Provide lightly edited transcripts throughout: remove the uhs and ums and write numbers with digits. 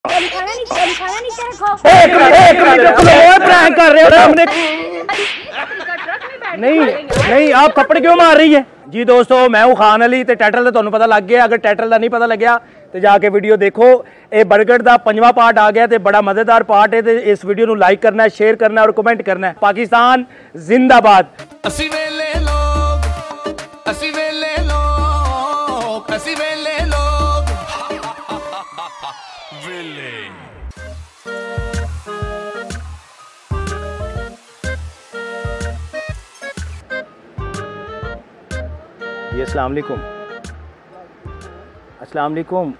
Prank कर रहे हो हमने। नहीं नहीं, आप थप्पड़ क्यों मार रही है जी? दोस्तों मैं हूं खान अली ते टाइटल दा तुहानू पता लग गया। अगर टाइटल दा नहीं पता लग गया तो जाके वीडियो देखो। ये बरगढ़ दा 5वां पार्ट आ गया ते बड़ा मजेदार पार्ट है। इस वीडियो नू लाइक करना है, शेयर करना है और कमेंट करना है। पाकिस्तान जिंदाबाद। असी वेले लोग, असी वेले लोग, असी वेले लोग वेले। जी अस्सलाम वालेकुम। अस्सलाम वालेकुम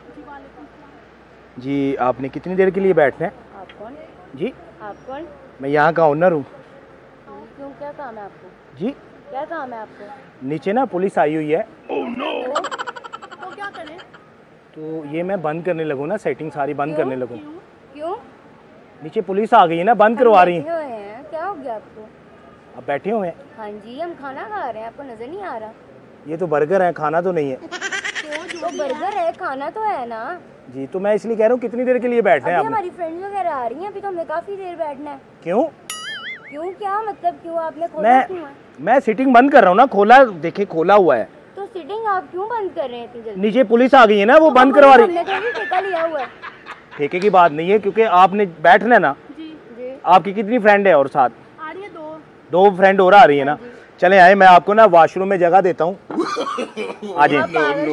जी। आपने कितनी देर के लिए बैठना है? आप कौन जी? आप कौन? मैं यहाँ का ओनर हूँ। क्यों, क्या काम है आपको जी? क्या काम है आपको? नीचे ना पुलिस आई हुई है। oh, no. तो क्या करें? तो ये मैं बंद करने लगूँ ना, सेटिंग सारी बंद करने लगूँ। क्यों? नीचे पुलिस आ गई है ना, बंद करवा रही है। क्या हो गया आपको? आप बैठे हुए हैं? हाँ जी, हम खाना खा रहे हैं, आपको नजर नहीं आ रहा? ये तो बर्गर है, खाना तो नहीं है। तो बर्गर है, खाना तो है ना जी। तो मैं इसलिए कह रहा हूँ कितनी देर के लिए बैठना है? हमारी फ्रेंड्स वगैरह आ रही हैं, अभी तो हमें काफी देर बैठना है। क्यों? क्यों क्या मतलब? क्यों आपने खोला? क्यों है? मैं सीटिंग बंद कर रहा हूँ ना। खोला, देखे खोला हुआ है। तो सीटिंग आप क्यों बंद कर रहे हैं इतनी जल्दी? नीचे पुलिस आ गई है ना, वो बंद करवा रही है। ठेका लिया हुआ है। ठेके की बात नहीं है, क्योंकि आपने बैठना है ना। जी जी। आपकी कितनी फ्रेंड है और साथ? आ रही है दो फ्रेंड और आ रही है ना। चले आए, मैं आपको ना वॉशरूम में जगह देता हूँ। आ जाए।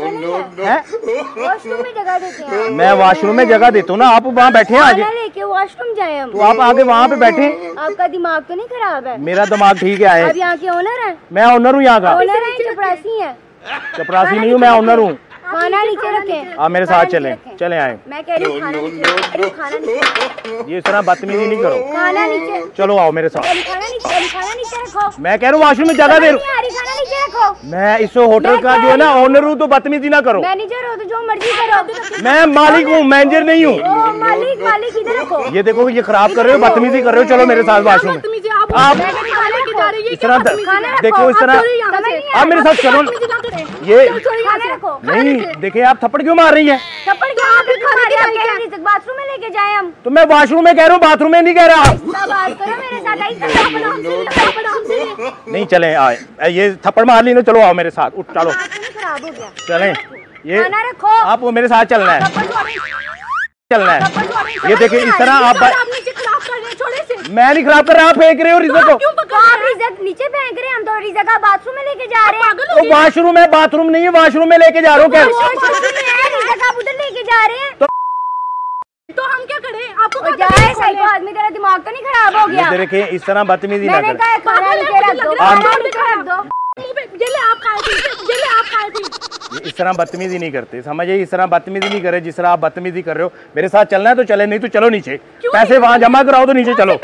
वॉशरूम में जगह देते हैं? मैं वॉशरूम में जगह देता हूँ ना, आप वहाँ बैठे हैं। आगे लेके वॉशरूम जाए हम? तो आप आगे वहाँ पे बैठे। आपका दिमाग तो नहीं खराब है? मेरा दिमाग ठीक है। आप यहाँ के ओनर हैं? मैं ओनर हूँ यहाँ का। ओनर है, चपरासी है? चपरासी नहीं हूँ, मैं ओनर हूँ। खाना नीचे रखें। आप मेरे साथ चलें। चले आए। मैं कह रही हूँ खाना नीचे, खाना नीचे। ये इस तरह बदतमीजी नहीं करो। खाना नीचे। चलो आओ मेरे साथ। खाना नीचे रखो। मैं कह रहा हूँ वॉशरूम में जगह दे। खाना नीचे रखो। मैं इस होटल का जो है ना ओनर हूँ, तो बदतमीजी ना करो। मैनेजर हो तो जो मर्जी करो। मैं मालिक हूँ, मैनेजर नहीं हूँ। मालिक इधर रखो। ये देखो, ये खराब कर रहे हो, बदतमीजी कर रहे हो। चलो मेरे साथ वॉशरूम में। आप इस तरह देखो, इस तरह आप मेरे साथ चलो। ये नहीं देखिए, आप थप्पड़ क्यों मार रही है? थप्पड़ क्या? बाथरूम में लेके जाए हम? तो मैं वॉशरूम में कह रहा हूँ, बाथरूम में नहीं कह रहा। बात करो मेरे साथ। नहीं चले आए, ये थप्पड़ मार ली ना। चलो आओ मेरे साथ, उठ चलो। खराब हो गया। चलें। ये रखो। आप वो मेरे साथ चलना है, चलना है। ये देखिए इस तरह आप मैं नहीं खराब कर रहा, आप फेंक रहे हो रिज़ा को। आप रिज़ा नीचे फेंक रहे हैं, हम तो रिज़ा का बाथरूम में लेके जा रहे हैं। तो वॉशरूम है, बाथरूम नहीं है, वॉशरूम में लेके जा रहा हूँ। क्या रिज़ा का उधर लेके जा रहे हैं? तो हम क्या करें? आपको जाए साइको आदमी, तेरा दिमाग तो नहीं खराब हो गया? देखिए इस तरह बदतमीजी ना करें। खाना नीचे रख दो, खाना नीचे रख दो। इस तरह बदतमीजी नहीं करते, समझिए। इस तरह बदतमीजी नहीं करे जिस तरह आप बदतमीजी कर रहे हो। मेरे साथ चलना है तो चले, नहीं तो चलो नीचे। पैसे वहाँ जमा कराओ तो नीचे चलो।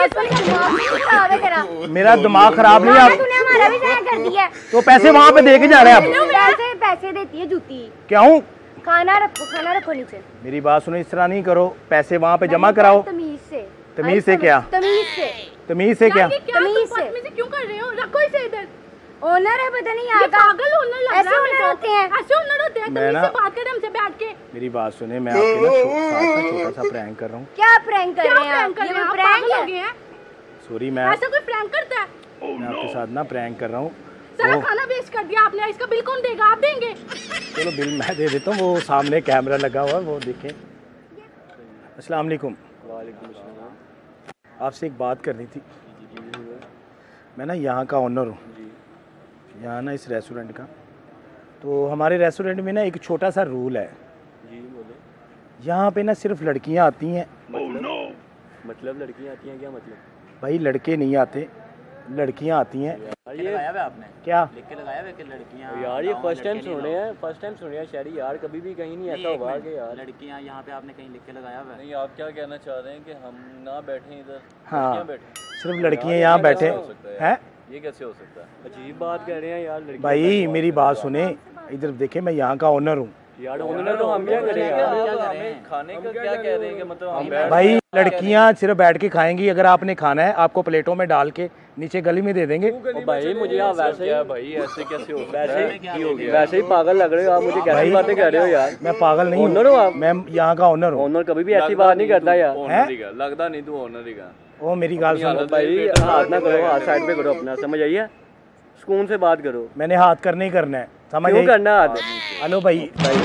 मेरा दिमाग खराब नहीं है। तूने हमारा भी ज़ाया कर दिया। तो पैसे वहाँ पे दे के जा रहे हैं आप। पैसे देती है जूती। क्यों? खाना रखो नीचे। मेरी बात सुनो, इस तरह नहीं करो। पैसे वहाँ पे जमा कराओ। तमीज से। तमीज से क्या? तमीज से। तमीज से क्या? तमीज से क्यों कर रहे हो? रखो इसे इधर। ओनर है, पता नहीं यहाँ का। पागल ओनर लग रहा है। ऐसे ओनर होते हैं, ऐसे ओनर होते हैं। तमीज से बात कर हमसे बैठ के। मेरी बात सुने, मैं आपके ना छोटा सा प्रैंक कर रहा हूँ। क्या प्रैंक कर रहे हैं आप? ये प्रैंक है? सॉरी, मैं ऐसा कोई प्रैंक करता है? मैं आपके साथ ना प्रैंक कर रहा हूँ। सारा खाना वेस्ट कर दिया आपने। इसका बिल कौन देगा? आप देंगे? चलो बिल मैं दे देता हूँ, वो सामने कैमरा लगा हुआ है, वो देखें। अस्सलाम वालेकुम। वालेकुम अस्सलाम। आपसे एक बात करनी थी। मैं ना यहाँ का ओनर हूँ, यहाँ ना इस रेस्टोरेंट का। तो हमारे रेस्टोरेंट में ना एक छोटा सा रूल है जी, बोले। यहाँ पे ना सिर्फ लड़कियाँ आती हैं। मतलब लड़कियाँ आती हैं? क्या मतलब? भाई लड़के नहीं आते, लड़कियाँ आती हैं। ये आपने क्या लिख के लगाया है कि लड़कियाँ? यार ये फर्स्ट टाइम सुन रहे हैं, फर्स्ट टाइम सुन रहे हैं शहरी यार। कभी भी कहीं नहीं ऐसा हुआ कि यार लड़कियाँ यहाँ पे आपने कहीं लिख के लगाया हुआ है? नहीं, आप क्या कहना चाह रहे हैं कि हम ना बैठे इधर? हाँ, बैठे सिर्फ लड़कियाँ यहाँ बैठे हैं। ये कैसे हो सकता है? अजीब बात कह रहे हैं यार। भाई मेरी बात सुने, इधर देखे, मैं यहाँ का ओनर हूँ। यार ओनर तो हम क्या करें यार, हमें खाने का क्या कह रहे हैं कि मतलब हम भाई लड़कियां सिर्फ बैठ के खाएंगी, अगर आपने खाना है आपको प्लेटों में डाल के नीचे गली में दे देंगे। भाई मुझे आप वैसे ही भाई ऐसे कैसे हो वैसे ही पागल लग रहे हो आप, मुझे कैसी बातें कर रहे हो यार। मैं पागल नहीं ओनर हो आप? मैं यहाँ का ओनर हूँ। ओनर कभी भी ऐसी बात नहीं करता यार। लगता नहीं तू ओनर ही का। ओ मेरी गाल सुनो भाई, हाथ ना करो, हाथ साइड पे करो अपना, समझ आइए, सुकून से बात करो। मैंने हाथ करने ही करना है, समझ क्यों करना है हाथ? हेलो भाई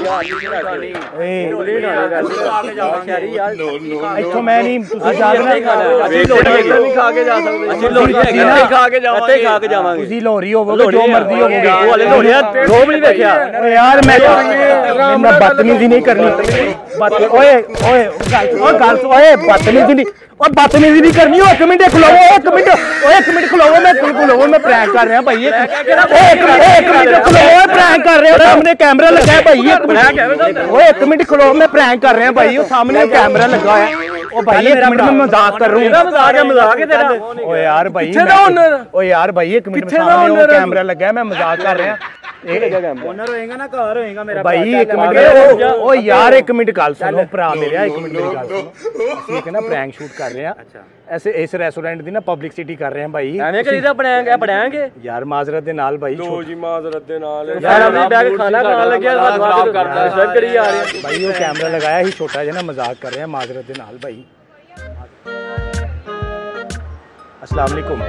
ਇੱਥੋਂ ਮੈਂ ਨਹੀਂ, ਤੁਸੀਂ ਜਾਗਣਾ ਤੁਸੀਂ ਲੋਹਰੀ ਹੋਵੋਗੇ ਜੋ ਮਰਜ਼ੀ ਹੋਵੋਗੇ। ਯਾਰ ਮੈਂ ਬਦਤਮੀਜ਼ੀ ਨਹੀਂ ਕਰਨੀ। ਓਏ ਓਏ ਗੱਲ ਓਏ ਬਦਤਮੀਜ਼ੀ ਨਹੀਂ, और बदतमीजी नहीं करनी। एक मिनट खलोवो, एक मिनट खलोवो, मैं प्रैंक कर रहा भाई। एक मिनट खलोवो, प्रैंक कर रहे हो, सामने कैमरा लगा है भाई। एक मिनट खलोवो, मैं प्रैंक कर रहा भाई, सामने कैमरा लगा है। ओ भाई एक मिनट में मजाक कर रहा हूँ। मजाक है तेरा। ओ यार भाई, ओ यार भाई एक मिनट में सामने कैमरा लगा है, मैं मजाक कर रहा हूँ। ओनर होएगा ना, घर होएगा मेरा भाई एक मिनट। ओ यार एक मिनट गल सुनो भरा मेरे, एक मिनट मेरी गल सुनो। ਅਸੀਂ ਇੱਕ ਨਾ ਪ੍ਰੈਂਕ ਸ਼ੂਟ ਕਰ ਰਹੇ ਆ। ਐਸੇ ਇਸ ਰੈਸਟੋਰੈਂਟ ਦੀ ਨਾ ਪਬਲਿਸਿਟੀ ਕਰ ਰਹੇ ਆ ਭਾਈ। ਐਵੇਂ ਕਰੀਦਾ ਪ੍ਰੈਂਕ ਹੈ, ਪ੍ਰੈਂਕ ਹੈ ਯਾਰ ਮਾਜ਼ਰਤ ਦੇ ਨਾਲ ਭਾਈ। ਲੋ ਜੀ ਮਾਜ਼ਰਤ ਦੇ ਨਾਲ ਯਾਰ, ਆਪਣੀ ਬੈਗ ਖਾਣਾ ਖਾਣ ਲੱਗਿਆ ਖਰਾਬ ਕਰਦਾ ਸਰ ਕਰੀ ਜਾ ਰਹੇ ਆ ਭਾਈ। ਉਹ ਕੈਮਰਾ ਲਗਾਇਆ ਸੀ ਛੋਟਾ ਜਿਹਾ ਨਾ, ਮਜ਼ਾਕ ਕਰ ਰਹੇ ਆ ਮਾਜ਼ਰਤ ਦੇ ਨਾਲ ਭਾਈ। अस्सलाम वालेकुम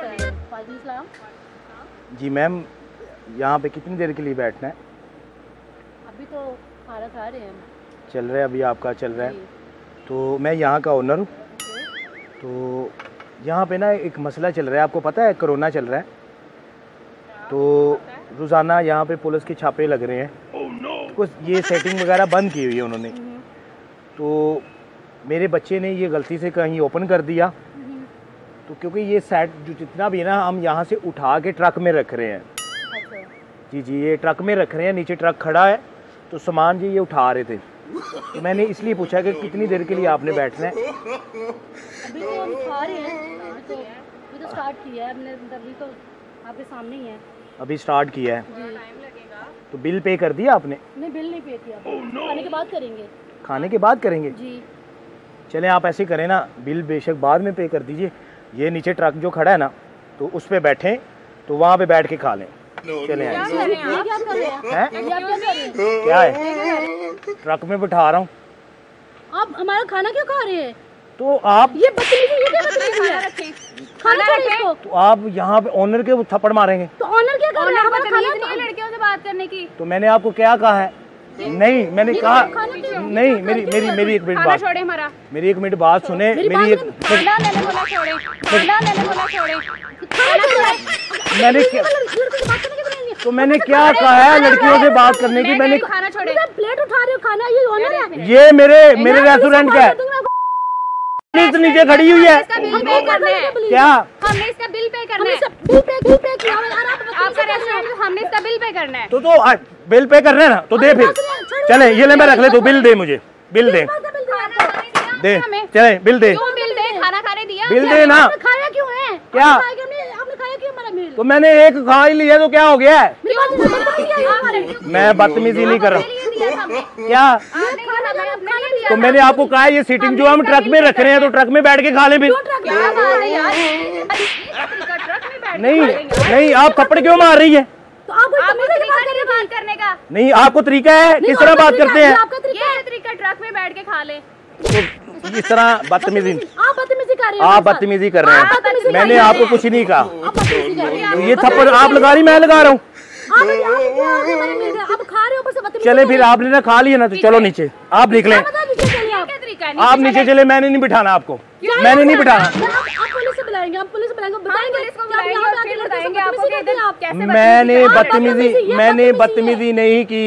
जी मैम, यहाँ पे कितनी देर के लिए बैठना है? अभी तो खाना खा रहे हैं। चल रहा है अभी आपका चल रहा है। तो मैं यहाँ का ओनर हूँ। तो यहाँ पे ना एक मसला चल रहा है, आपको पता है कोरोना चल रहा है, तो रोज़ाना यहाँ पे पुलिस के छापे लग रहे हैं। कुछ ये सेटिंग वगैरह बंद की हुई है उन्होंने। तो मेरे बच्चे ने ये गलती से कहीं ओपन कर दिया, तो क्योंकि ये सेट जो जितना भी है ना, हम यहाँ से उठा के ट्रक में रख रहे हैं। जी जी, ये ट्रक में रख रहे हैं, नीचे ट्रक खड़ा है, तो सामान जी ये उठा रहे थे। तो मैंने इसलिए पूछा कि कितनी देर के लिए आपने बैठना है? अभी तो हम खा रहे हैं, अभी तो स्टार्ट किया है हमने, अभी तो आपके सामने ही है। अभी स्टार्ट किया है जी। तो बिल पे कर दिया आपने? नहीं, बिल नहीं पे किया, खाने के बाद करेंगे। खाने के बाद करेंगे जी। चलें आप ऐसे करें ना, बिल बेशक बाद में पे कर दीजिए। ये नीचे ट्रक जो खड़ा है ना, तो उस पर बैठें, तो वहाँ पे बैठ के खा लें। चलें क्या कर रहे हैं? क्या कर रहे हैं? क्या है? ट्रक में बिठा रहा हूँ। आप हमारा खाना क्यों खा रहे हैं? तो आप ये बदतमीजी, ये क्या बदतमीजी है? खाना छोड़िए इसको। तो आप यहाँ पे ओनर के थप्पड़ मारेंगे? तो ऑनर क्या कर रहे हैं? हमारा खाना नहीं है लड़कियों से बात करने की। तो मैंने आपको क्या कहा है? नहीं मैंने कहा नहीं, मेरी एक मिनट बात, मेरी एक मिनट बात सुने। मेरी एक मैंने क्या कहा है लड़कियों से बात करने की? मैंने प्लेट उठा रहे हो, खाना ये ऑनर है। ये मेरे रेस्टोरेंट का है, नीचे खड़ी हुई है। क्या हमने इसका बिल पे करना है? बिल पे किया आपका रेस्टोरेंट, हमने इसका बिल पे करना है। तो बिल पे कर रहे हैं ना, तो दे फिर। चले ये ले, मैं रख ले, तो बिल दे, मुझे बिल दे, चले बिल दे। खाना खाने दिया, बिल दे ना। खाया क्यों है? क्या आपने खाया क्यों हमारा बिल? तो मैंने एक खा ही लिया, तो क्या हो गया है? मैं बदतमीजी नहीं कर रहा। क्या? तो मैंने आपको कहा ये सीटिंग जो हम ट्रक में रख रहे हैं, तो ट्रक में बैठ के खा लें फिर। नहीं आप थप्पड़ क्यों मार रही है? तो आप बात करने का नहीं, आपको तरीका है किस तरह बात करते हैं? ये तरीका ट्रक में बैठ के खा ले। तो इस तरह बदतमीजी, आप बदतमीजी कर रहे हैं। आप बदतमीजी कर रहे हैं। मैंने आपको कुछ नहीं कहा। तो ये थप्पड़ आप लगा रही, मैं लगा रहा हूँ। आप खा रहे हो, चले फिर, आपने ना खा लिया ना, तो चलो नीचे आप निकले। आप नीचे चले, मैंने नहीं बिठाना आपको, मैंने नहीं बिठाना। पुलिस से बुलाएंगे, हम पुलिस बुलाएंगे, मैंने बदतमीजी नहीं की।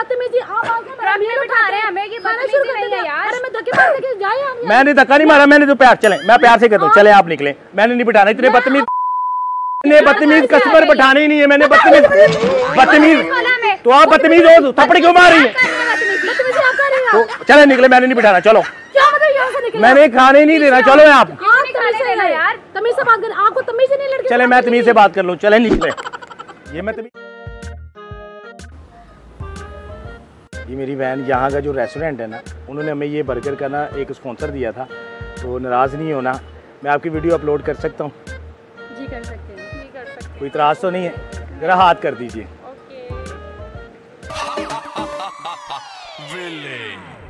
मैंने धक्का नहीं मारा, मैंने तो प्यार, चले मैं प्यार से कहता हूँ, चले आप निकले, मैंने नहीं बिठाना। इतने बदतमीज कस्टमर बैठाने ही नहीं है। मैंने बदतमीज तो आप बदतमीज हो, थप्पड़ क्यों मार रही है? तो चले निकले, मैंने नहीं बिठाना, चलो। मैंने खाने नहीं देना, चलो आप। तमीज से बात कर, आपको तमीज नहीं लड़के। चले मैं तमीज से बात कर लूँ, चले निकले। ये मैं तमीज, ये मेरी बहन, यहाँ का जो रेस्टोरेंट है ना, उन्होंने हमें ये बर्गर का ना एक स्पॉन्सर दिया था, तो नाराज़ नहीं होना, मैं आपकी वीडियो अपलोड कर सकता हूँ? जी कर सकते हैं, जी कर सकते हैं। कोई इतराज़ तो नहीं है? ज़रा हाथ कर दीजिए। ओके।